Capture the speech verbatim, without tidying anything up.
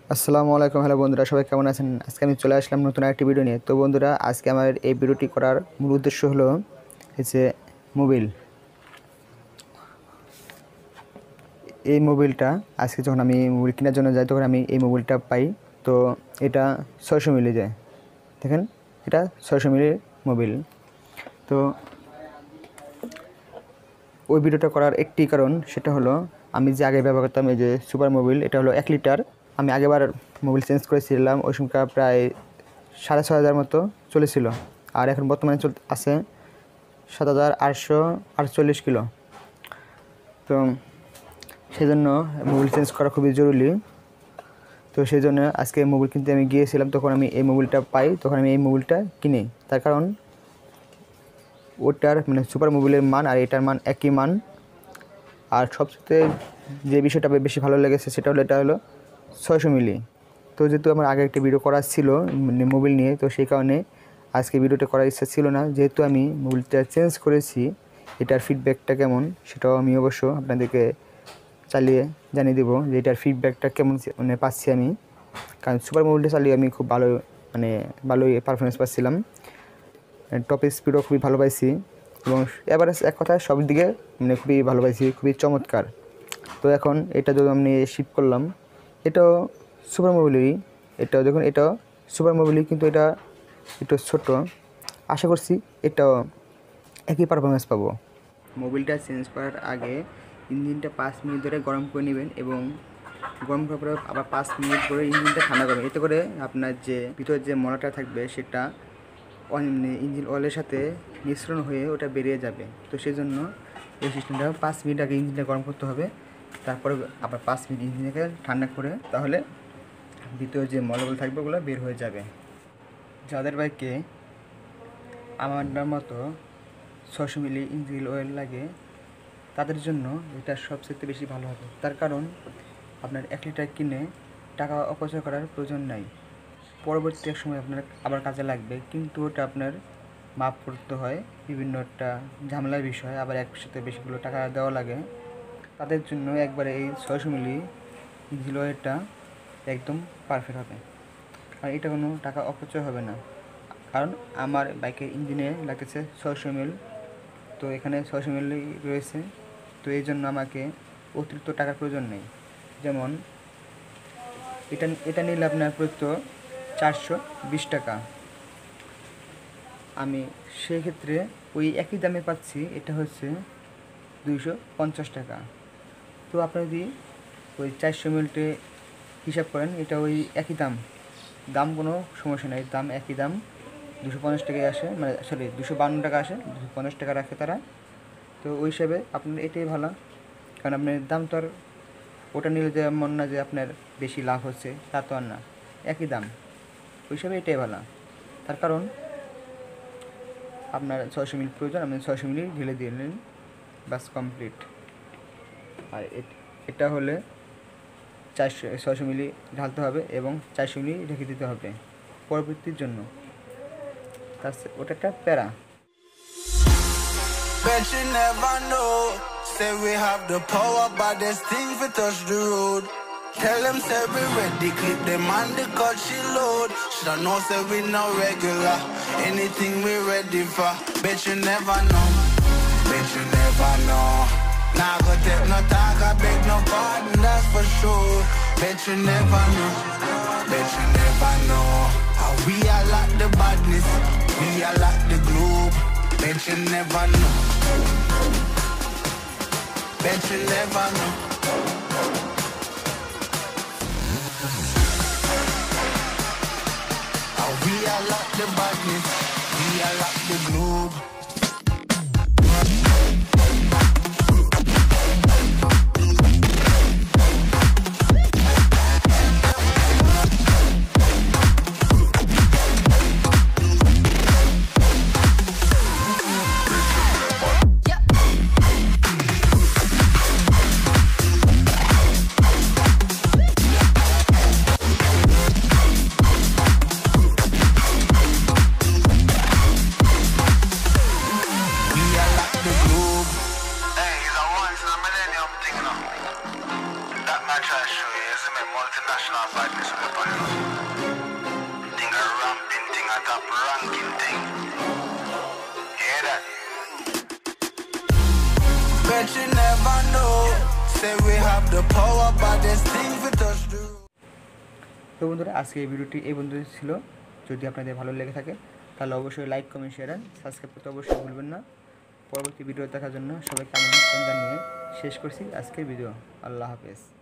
আসসালামু আলাইকুম। হ্যালো বন্ধুরা, সবাই কেমন আছেন? আজকে আমি চলে আসলাম নতুন একটি ভিডিও নিয়ে। তো বন্ধুরা, আজকে আমার এই ভিডিওটি করার মূল উদ্দেশ্য হলো হচ্ছে মোবিল। এই মোবিলটা আজকে যখন আমি মোবিল কেনার জন্য যাই তখন আমি এই মোবিলটা পাই। তো এটা ছয়শো মিলি যায়, দেখেন এটা ছয়শো মিলির মোবিল। তো ওই ভিডিওটা করার একটি কারণ, সেটা হলো আমি যে আগে ব্যবহার করতাম এই যে সুপার মোবিল, এটা হলো এক লিটার। আমি আগেবার মোবিল চেঞ্জ করেছিলাম, ওই সময়টা প্রায় সাড়ে ছয় হাজার মতো চলেছিল, আর এখন বর্তমানে চল আছে সাত হাজার আটশো আটচল্লিশ কিলো। তো সেই জন্য মোবিল চেঞ্জ করা খুবই জরুরি। তো সেই জন্য আজকে মোবিল কিনতে আমি গিয়েছিলাম, তখন আমি এই মোবিলটা পাই, তখন আমি এই মোবিলটা কিনি। তার কারণ ওটার মানে সুপার মোবিলের মান আর এটার মান একই মান। আর সবচেয়ে যে বিষয়টা বেশি ভালো লেগেছে সেটা হলো এটা হলো ছয়শো মিলি। তো যেহেতু আমার আগে একটা ভিডিও করা ছিল মানে মোবিল নিয়ে, তো সেই কারণে আজকে ভিডিওটা করার ইচ্ছা ছিল না। যেহেতু আমি মোবিলটা চেঞ্জ করেছি, এটার ফিডব্যাকটা কেমন সেটাও আমি অবশ্য আপনাদেরকে চালিয়ে জানিয়ে দেবো যে এটার ফিডব্যাকটা কেমন মানে পাচ্ছি আমি। কারণ সুপার মোবিলটা চালিয়ে আমি খুব ভালো মানে ভালোই পারফরমেন্স পাচ্ছিলাম, টপ স্পিডও খুবই ভালো পাইছি, এবং এভারেজ এক কথায় সব দিকে মানে খুবই ভালো পাইছি, খুবই চমৎকার। তো এখন এটা যদি আমি শিফট করলাম, এটাও সুপার মোবিলেরই, এটাও দেখুন এটাও সুপার মোবিলই, কিন্তু এটা একটু ছোটো। আশা করছি এটাও একই পারফরমেন্স পাবো। মোবিলটা চেঞ্জ করার আগে ইঞ্জিনটা পাঁচ মিনিট ধরে গরম করে নেবেন, এবং গরম করার পরে আবার পাঁচ মিনিট করে ইঞ্জিনটা ঠান্ডা করবেন। এতে করে আপনার যে ভিতরে যে মলাটা থাকবে সেটা ইঞ্জিন অয়েলের সাথে মিশ্রণ হয়ে ওটা বেরিয়ে যাবে। তো সেই জন্য এই সিস্টেমটা পাঁচ মিনিট আগে ইঞ্জিনটা গরম করতে হবে, তারপরে আবার পাঁচ মিনিট ইঞ্জিনটাকে ঠান্ডা করে, তাহলে ভিতরে যে মলাগুলো থাকবে ওগুলো বের হয়ে যাবে। যাদের বাইকে আমার মতো ছশো মিলি ইঞ্জিন অয়েল লাগে তাদের জন্য এটা সবচেয়ে বেশি ভালো হবে। তার কারণ আপনার এক লিটার কিনে টাকা অপচয় করার প্রয়োজন নাই। পরবর্তী এক সময় আপনার আবার কাজে লাগবে, কিন্তু ওটা আপনার মাপ করতে হয়, বিভিন্ন একটা ঝামেলার বিষয়, আবার একসাথে বেশিগুলো টাকা দেওয়া লাগে। তাদের জন্য একবারে এই ছয়শো মিলি ইঞ্জিন অয়েলটা একদম পারফেক্ট হবে, আর এটা কোনো টাকা অপচয় হবে না। কারণ আমার বাইকের ইঞ্জিনে লাগতেছে ছয়শো মিল, তো এখানে ছয়শো মিল রয়েছে। তো এই জন্য আমাকে অতিরিক্ত টাকার প্রয়োজন নেই। যেমন এটা এটা নিলে আপনার প্রত্যেক চারশো বিশ টাকা, আমি সেক্ষেত্রে ওই একই দামে পাচ্ছি, এটা হচ্ছে দুইশো পঞ্চাশ টাকা। তো আপনি যদি ওই চারশো মিলটে হিসাব করেন, এটা ওই একই দাম, দাম কোনো সমস্যা নেই, দাম একই দাম, দুশো পঞ্চাশ টাকায় আসে, মানে সরি দুশো বান্ন টাকা আসে, দুশো পঞ্চাশ টাকা রাখে তারা। তো ওই হিসাবে আপনার এটাই ভালো, কারণ আপনার দাম তো আর ওটা নিলে যে এমন না যে আপনার বেশি লাভ হচ্ছে, তা তো আর না, একই দাম, ওই হিসাবে এটাই ভালো। তার কারণ আপনার ছয়শো মিলি প্রয়োজন, আপনি ছয়শো মিলি ঢেলে দিয়ে নিন, বাস কমপ্লিট। আর এটা হলে চারশো ছয়শো মিলি ঢালতে হবে এবং চারশো মিলি রেখে দিতে হবে পরবর্তীর জন্য, তার ওটা একটা প্যারা। Bet you never know. Say we have the power, but there's things we touch the road. Tell them say we ready, clip them on the cut she load. Shoulda know say we no regular, anything we ready for. Bet you never know, bet you never know. Nah go take no talk, I beg no pardon, that's for sure. Bet you never know, bet you never know. How we are like the badness, we are like the globe. Bet you never know, bet you never know. How we are like the badness, we are like the globe. resume, multinational badness on the panel. Thing a ramping thing, a top ranking thing. Hear that? Bet you never know. Say we have the power, but this thing we touch the road. তো বন্ধুরা আজকে এই ভিডিওটি এই বন্ধুদের ছিল। যদি আপনাদের ভালো লেগে থাকে তাহলে অবশ্যই লাইক কমেন্ট শেয়ার আর সাবস্ক্রাইব করতে অবশ্যই ভুলবেন না। পরবর্তী ভিডিও দেখার জন্য সবাইকে আমন্ত্রণ জানিয়ে শেষ করছি আজকের ভিডিও। আল্লাহ হাফেজ।